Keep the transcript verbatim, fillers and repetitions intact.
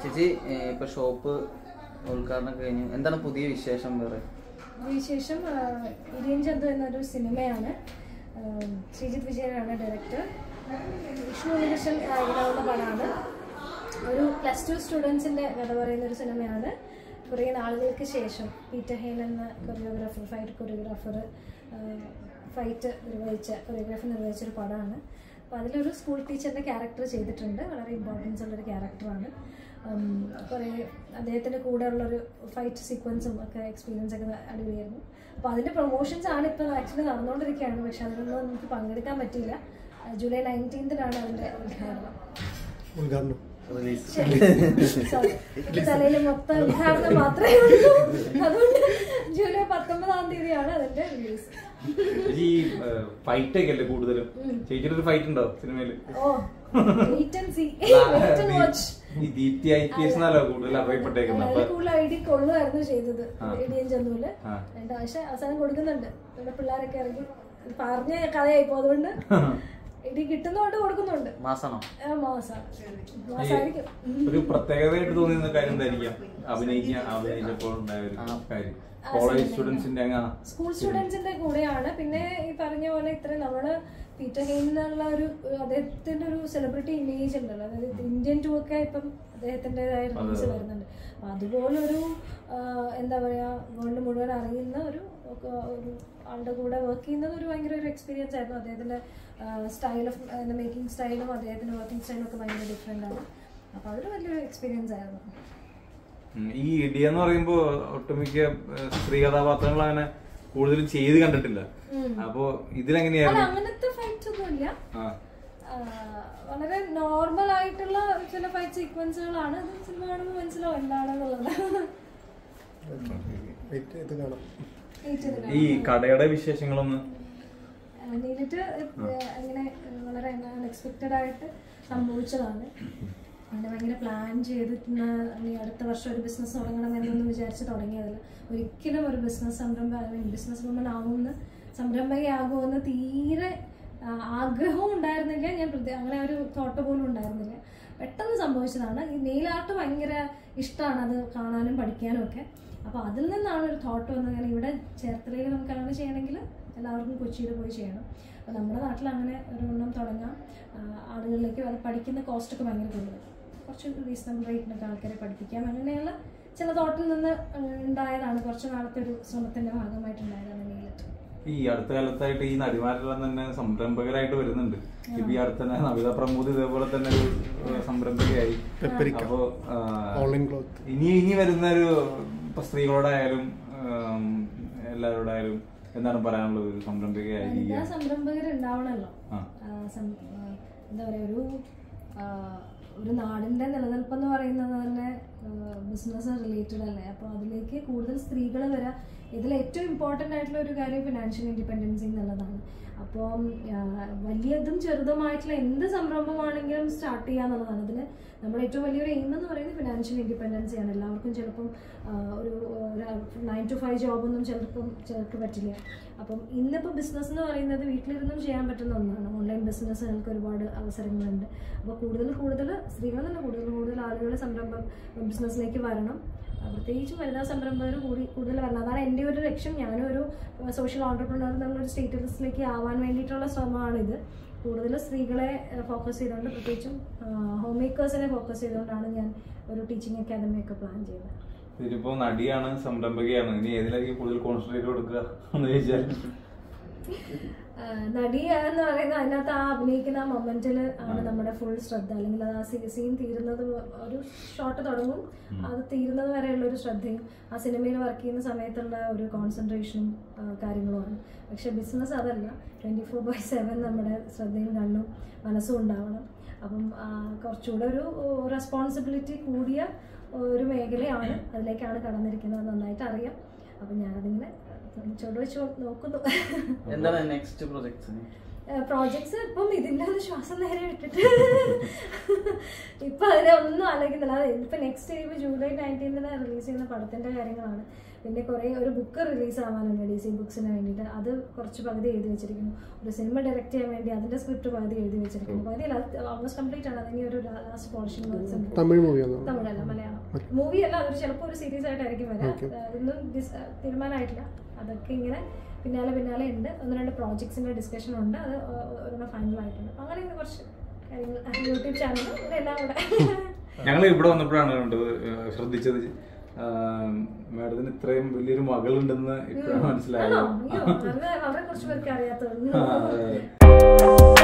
ചേച്ചി ഇപ്പൊ ഷോപ്പ് ഉദ്ഘാടനം കഴിഞ്ഞു, എന്താണ് പുതിയ വിശേഷം? വേറെ വിശേഷം ഇടിയൻ ചന്തു എന്നൊരു സിനിമയാണ്. ശ്രീജിത്ത് വിജയനാണ് ഡയറക്ടർ. വിഷ്ണു ഉണ്ണികൃഷ്ണൻ നായകനാവുന്ന പടമാണ്. ഒരു പ്ലസ് ടു സ്റ്റുഡൻസിൻ്റെ കഥ പറയുന്ന ഒരു സിനിമയാണ്. കുറേ നാളുകൾക്ക് ശേഷം പീറ്റർ ഹെയ്ൻ എന്ന കൊറിയോഗ്രാഫർ, ഫൈറ്റ് കൊറിയോഗ്രാഫർ ഫൈറ്റ് നിർവഹിച്ച കൊറിയോഗ്രാഫർ നിർവഹിച്ചൊരു പടമാണ്. അപ്പോൾ അതിലൊരു സ്കൂൾ ടീച്ചറിൻ്റെ ക്യാരക്ടർ ചെയ്തിട്ടുണ്ട്. വളരെ ഇമ്പോർട്ടൻസ് ഉള്ളൊരു ക്യാരക്ടറാണ്. കുറേ അദ്ദേഹത്തിൻ്റെ കൂടെ ഉള്ളൊരു ഫൈറ്റ് സീക്വൻസും ഒക്കെ എക്സ്പീരിയൻസ് ഒക്കെ അടിപൊളിയായിരുന്നു. അപ്പോൾ അതിൻ്റെ പ്രൊമോഷൻസ് ആണ് ഇപ്പോൾ ആക്ച്വലി നടന്നുകൊണ്ടിരിക്കുകയാണ്. പക്ഷെ അതിനൊന്നും നമുക്ക് പങ്കെടുക്കാൻ പറ്റിയില്ല. ജൂലൈ നയൻറ്റീൻത്തിനാണ് അതിൻ്റെ ഉദ്ഘാടനം. ഉദ്ഘാടനം തലയിൽ മൊത്തം ഉദ്ഘാടനം മാത്രമേ ഉള്ളൂ. അതുകൊണ്ട് ജൂലൈ പത്തൊമ്പതാം തീയതിയാണ് അതിന്റെ റിലീസ്. ഈ ഫൈറ്റ് ഒക്കെ അല്ലേ കൂടുതലും? ചേച്ചിയുടെ ഒരു ഫൈറ്റ് ഉണ്ടോ സിനിമയില്? Oh wait and see, wait and watch. ഈ ദീപ്തി ഐ പി എസ് എന്നാലോ കൂടുതൽ അറിയപ്പെട്ടേക്കുന്നത്. കൂടുതൽ ഐ ഡി കൊള്ളുമായിരുന്നു ചെയ്തത് ഇടിയൻ ചന്തുവില്. രണ്ട് പക്ഷെ അവസാനം കൊടുക്കുന്നുണ്ട്. ഇവിടെ പിള്ളേരൊക്കെ ഇറങ്ങി പറഞ്ഞ കഥയായിപ്പോ, അതുകൊണ്ട് ഇടി കിട്ടുന്നോണ്ട് കൊടുക്കുന്നുണ്ട്. മാസാണോ? മാസായിരിക്കും. ഒരു പ്രത്യേകതയായിട്ട് തോന്നിയ കാര്യം എന്തായിരിക്കാം അഭിനയിക്കാൻ അഭിനയിച്ചപ്പോൾ ഉണ്ടായ ഒരു കാര്യം? കോളേജ് സ്റ്റുഡൻസിന്റെ സ്കൂൾ സ്റ്റുഡൻസിന്റെ കൂടെയാണ്. പിന്നെ ഈ പറഞ്ഞ പോലെ ഇത്രയും നമ്മള് പീറ്റർ ഹെയ്ൻ എന്നുള്ള ഒരു അദ്ദേഹത്തിന്റെ ഒരു സെലിബ്രിറ്റി ഇമേജ് ഉണ്ടല്ലോ, അതായത് ഇന്ത്യൻ ടൂ ഒക്കെ ഇപ്പം അദ്ദേഹത്തിൻ്റെതായ റീൽസ് വരുന്നുണ്ട്. അപ്പൊ അതുപോലൊരു എന്താ പറയാ വേൾഡ് മുഴുവൻ അറിയുന്ന ഒരു ആളുടെ കൂടെ വർക്ക് ചെയ്യുന്നത് ഒരു ഭയങ്കര ഒരു എക്സ്പീരിയൻസ് ആയിരുന്നു. അദ്ദേഹത്തിന്റെ സ്റ്റൈൽ ഓഫ് മേക്കിംഗ് സ്റ്റൈലും അദ്ദേഹത്തിന്റെ വർക്കിംഗ് സ്റ്റൈലും ഒക്കെ ഭയങ്കര ഡിഫറെന്റ് ആണ്. അപ്പൊ അതൊരു വലിയൊരു എക്സ്പീരിയൻസ് ആയിരുന്നു. ഈ ഇടിയ എന്ന് പറയുമ്പോ ഒട്ടുമിക്ക സ്ത്രീ കഥാപാത്രങ്ങൾ അങ്ങനെ കൂടുതലും ചെയ്ത് കണ്ടിട്ടില്ല. അപ്പൊ ഇതിലെങ്ങനെയായിരുന്നു? അങ്ങനത്തെ ഫൈറ്റ് ഒന്നുമില്ല, വളരെ നോർമൽ ആയിട്ടുള്ള ചില ഫൈറ്റ് സീക്വൻസുകളാണ്. അത് സിനിമ കാണുമ്പോൾ മനസ്സിലാവും എന്താണെന്നുള്ളത്. ഈ കടയുടെ വിശേഷങ്ങളൊന്ന് നേരിട്ട് അങ്ങനെ വളരെ അൺഎക്സ്പെക്റ്റഡ് ആയിട്ട് സംഭവിച്ചതാണ്. അങ്ങനെ ഭയങ്കര പ്ലാൻ ചെയ്തിട്ടുള്ള അല്ലെങ്കിൽ അടുത്ത വർഷം ഒരു ബിസിനസ് തുടങ്ങണമെന്നൊന്നും വിചാരിച്ച് തുടങ്ങിയതല്ല. ഒരിക്കലും ഒരു ബിസിനസ് സംരംഭം അല്ലെങ്കിൽ ബിസിനസ് വുമൺ ആകുമെന്ന് സംരംഭകയാകുമെന്ന് തീരെ ആഗ്രഹവും ഉണ്ടായിരുന്നില്ല. ഞാൻ അങ്ങനെ ഒരു തോട്ട് പോലും ഉണ്ടായിരുന്നില്ല. പെട്ടെന്ന് സംഭവിച്ചതാണ്. ഈ നെയിൽ ആർട്ട് ഭയങ്കര ഇഷ്ടമാണ്, അത് കാണാനും പഠിക്കാനും ഒക്കെ. അപ്പോൾ അതിൽ നിന്നാണ് ഒരു തോട്ട് വന്നത്. കാരണം ഇവിടെ ചേർത്തലയിൽ നമുക്ക് അങ്ങനെ ചെയ്യണമെങ്കിൽ എല്ലാവർക്കും കൊച്ചിയിൽ പോയി ചെയ്യണം. അപ്പോൾ നമ്മുടെ നാട്ടിൽ അങ്ങനെ ഒരു എണ്ണം തുടങ്ങാം. ആളുകളിലേക്ക് അത് പഠിക്കുന്ന കോസ്റ്റൊക്കെ ഭയങ്കര കൂടുതൽ, കുറച്ച് റീസണബിൾ റേറ്റിനൊക്കെ ആൾക്കാരെ പഠിപ്പിക്കാം. അങ്ങനെയുള്ള ചില തോട്ടിൽ നിന്ന് ഉണ്ടായതാണ്. കുറച്ച് നാളത്തെ ഒരു ശ്രമത്തിന്റെ ഭാഗമായിട്ടുണ്ടായതാണ് നെയിലിട്ട്. ഈ അടുത്ത കാലത്തായിട്ട് ഈ നടിമാരെല്ലാം തന്നെ സംരംഭകരായിട്ട് വരുന്നുണ്ട്. ഇപ്പൊ ഈ അടുത്ത തന്നെ നവിത പ്രമോദ് ഇതേപോലെ തന്നെ ഒരു സംരംഭകയായി. അപ്പോ ഇനി ഇനി വരുന്ന ഒരു ഇപ്പൊ സ്ത്രീകളോടായാലും എല്ലാവരോടായാലും എന്താണ് പറയാനുള്ളത്? ഒരു സംരംഭകയായി സംരംഭകരുണ്ടാവണല്ലോ. എന്താ പറയാ, ഒരു ഒരു നാടിന്റെ നിലനിൽപ്പെന്ന് പറയുന്നത് തന്നെ ബിസിനസ് റിലേറ്റഡ് അല്ലേ. അപ്പോൾ അതിലേക്ക് കൂടുതൽ സ്ത്രീകൾ വരാം. ഇതിൽ ഏറ്റവും ഇമ്പോർട്ടൻ്റ് ആയിട്ടുള്ള ഒരു കാര്യം ഫിനാൻഷ്യൽ ഇൻഡിപെൻഡൻസി എന്നുള്ളതാണ്. അപ്പം വലിയതും ചെറുതുമായിട്ടുള്ള എന്ത് സംരംഭമാണെങ്കിലും സ്റ്റാർട്ട് ചെയ്യുക എന്നുള്ളതാണ്. അതിന് നമ്മുടെ ഏറ്റവും വലിയൊരു എയിം എന്ന് പറയുന്നത് ഫിനാൻഷ്യൽ ഇൻഡിപെൻഡൻസിയാണ്. എല്ലാവർക്കും ചിലപ്പം ഒരു നയൻ ടു ഫൈവ് ജോബൊന്നും ചിലപ്പം ചിലർക്ക് പറ്റില്ല. അപ്പം ഇന്നിപ്പോൾ ബിസിനസ് എന്ന് പറയുന്നത് വീട്ടിലിരുന്നും ചെയ്യാൻ പറ്റുന്ന ഒന്നാണ്. ഓൺലൈൻ ബിസിനസ്സുകൾക്ക് ഒരുപാട് അവസരങ്ങളുണ്ട്. അപ്പോൾ കൂടുതൽ കൂടുതൽ സ്ത്രീകൾ തന്നെ കൂടുതൽ കൂടുതൽ ആളുകൾ സംരംഭം ബിസിനസ്സിലേക്ക് വരണം. പ്രത്യേകിച്ച് വനിതാ സംരംഭകർ കൂടി കൂടുതൽ വരണം. അതാണ് എൻ്റെ ഒരു ലക്ഷ്യം. ഞാനും ഒരു സോഷ്യൽ ഓൺടർപ്രണർ എന്നുള്ളൊരു സ്റ്റേറ്റസിലേക്ക് ആവാൻ വേണ്ടിയിട്ടുള്ള ശ്രമമാണിത്. കൂടുതൽ സ്ത്രീകളെ ഫോക്കസ് ചെയ്തുകൊണ്ട്, പ്രത്യേകിച്ചും ഹോം മേക്കേഴ്സിനെ ഫോക്കസ് ചെയ്തുകൊണ്ടാണ് ഞാൻ ഒരു ടീച്ചിങ് അക്കാദമി ഒക്കെ പ്ലാൻ ചെയ്യുന്നത്. ഇതിപ്പോ നടിയാണ്, സംരംഭകയാണ്, ഇനി ഏതിലേക്ക് കൂടുതൽ കോൺസെൻട്രേറ്റ് കൊടുക്കുക എന്ന് ചോദിച്ചാൽ? നടി എന്ന് പറയുന്നത് അതിനകത്ത് ആ അഭിനയിക്കുന്ന ആ മൊമെന്റിൽ ആണ് നമ്മുടെ ഫുൾ ശ്രദ്ധ. അല്ലെങ്കിൽ അത് ആ സീൻ തീരുന്നത്, ഒരു ഷോട്ട് തുടങ്ങും അത് തീരുന്നത് വരെയുള്ള ഒരു ശ്രദ്ധയും ആ സിനിമയിൽ വർക്ക് ചെയ്യുന്ന സമയത്തുള്ള ഒരു കോൺസെൻട്രേഷനും കാര്യങ്ങളുമാണ്. പക്ഷെ ബിസിനസ് അതല്ല. ട്വൻറ്റി ഫോർ ബൈ സെവൻ നമ്മുടെ ശ്രദ്ധയും കണ്ണും മനസ്സും ഉണ്ടാവണം. അപ്പം കുറച്ചുകൂടെ ഒരു റെസ്പോൺസിബിലിറ്റി കൂടിയ ഒരു മേഖലയാണ്. അതിലേക്കാണ് കടന്നിരിക്കുന്നത്, നന്നായിട്ട് അറിയാം. അപ്പം ഞാനതിങ്ങനെ ചോദിച്ചു നോക്കുന്നു. എന്താണ് നെക്സ്റ്റ് പ്രോജക്ട്സ്? പ്രോജക്ട്സ് ഇപ്പം ഇതിൻ്റെ ഒന്ന് ശ്വാസം നേരെ വിട്ടിട്ട് ഇപ്പം അതിനെ ഒന്നും ആലോചിക്കുന്നില്ല. അത് ഇപ്പം നെക്സ്റ്റ് ഇപ്പം ജൂലൈ നയൻറ്റീൻത്തിന് റിലീസ് ചെയ്യുന്ന പടത്തിൻ്റെ കാര്യങ്ങളാണ്. പിന്നെ കുറേ ഒരു ബുക്ക് റിലീസ് ആവാനുണ്ട് ഡി സി ബുക്സിന് വേണ്ടിയിട്ട്, അത് കുറച്ച് പകുതി എഴുതി വെച്ചിരിക്കുന്നു. ഒരു സിനിമ ഡയറക്റ്റ് ചെയ്യാൻ വേണ്ടി അതിന്റെ സ്ക്രിപ്റ്റ് പകുതി എഴുതി വെച്ചിരിക്കുന്നു. പകുതിയല്ല, ഓൾമോസ്റ്റ് കംപ്ലീറ്റ് ആണ്. അതിന് ഒരു ലാസ്റ്റ് പോർഷൻ തമിഴല്ല, മലയാളം മൂവി അല്ല, അതൊരു ചിലപ്പോൾ ഒരു സീരീസ് ആയിട്ടായിരിക്കും വരാം. അതൊന്നും തീരുമാനമായിട്ടില്ല. അതൊക്കെ ഇങ്ങനെ പിന്നാലെ പിന്നാലെ ഉണ്ട്. ഒന്ന് രണ്ട് പ്രോജക്ട്സിന്റെ ഡിസ്കഷൻ ഉണ്ട്, അത് ഒരെണ്ണം ഫൈനൽ ആയിട്ടുണ്ട്. അങ്ങനെ കുറച്ച് കാര്യങ്ങൾ യൂട്യൂബ് ചാനൽ എല്ലാം കൂടെ. ഞങ്ങൾ ഇവിടെ വന്നപ്പോഴാണ് കണ്ടത്, ശ്രദ്ധിച്ചത് മാഡത്തിന് ഇത്രയും വലിയൊരു മകളുണ്ടെന്ന് ഇപ്പോഴാണ് മനസ്സിലായത്. വളരെ കുറച്ച് പേർക്ക് അറിയാത്തത്.